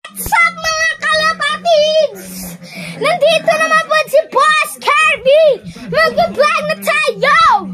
What's up mga kalapatids? Nandito naman po si Boss Kirby. Mag-vlog na tayo.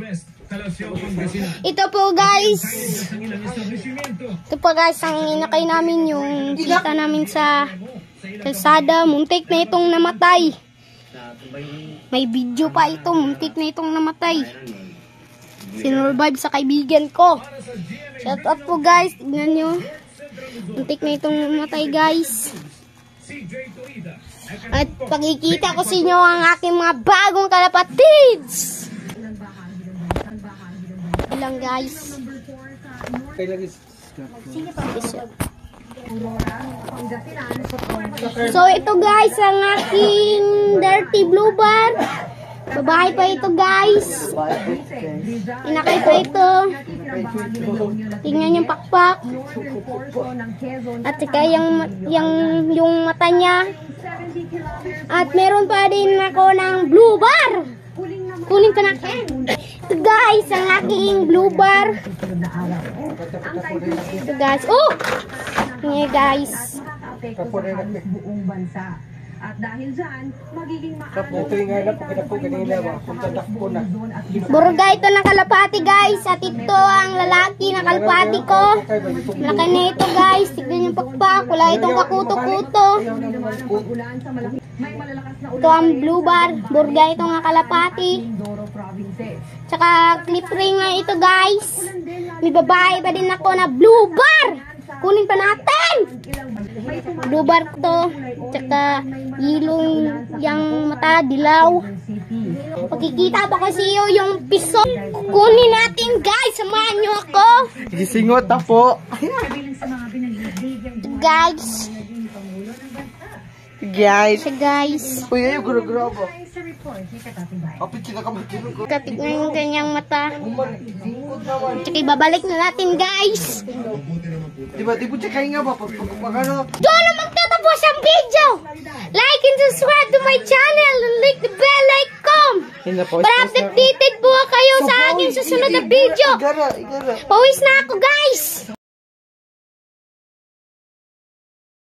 Ito po guys. Ito po guys ang inakay namin yung kita namin sa kalsada. Muntik na itong namatay. May video pa ito. Muntik na itong namatay. Sinurvive sa kaibigan ko. Shout out po guys. Tignan nyo. Muntik na itong namatay guys. At pagkikita ko sa inyo ang aking mga bagong kalapatids. Ilang guys. So ito guys ang aking dirty blue bar. Babae pa ito guys. Inakay pa ito. Tingnan yung pakpak. At saka yung mata niya. At meron pa din ako ng blue bar. Kunin ka na. Ito guys ang aking blue bar. Ito guys. Oh! Ngayon guys. Buong bansa. At dahil dyan, magiging Burga ito ng kalapati guys. At ito ang lalaki na kalapati ko. Malaki na ito guys. Tignan yung pakpak. Wala itong kakuto-kuto. Ito ang blue bar. Burga ito ng kalapati. Tsaka clip ring na ito guys. May babae pa din ako na blue bar. Kunin pa natin. Blue bar to. Tsaka ilong yung mata, dilaw. Pagkikita pa kasi yung piso. Kunin natin guys. Samahan nyo ako. Gisingot na po. Guys. Uy, ayaw, gura-gura ba? Kapit sila ka magkilog. Kapit na yung kanyang mata. Tsaka ibabalik na natin guys. Diba, di po tsakain nga ba? Pag-ano? Doon na magtatapos ang video. Like and subscribe to my channel. And click the bell icon. Para updated po kayo sa aking susunod na video. Igara. Pawis na ako guys.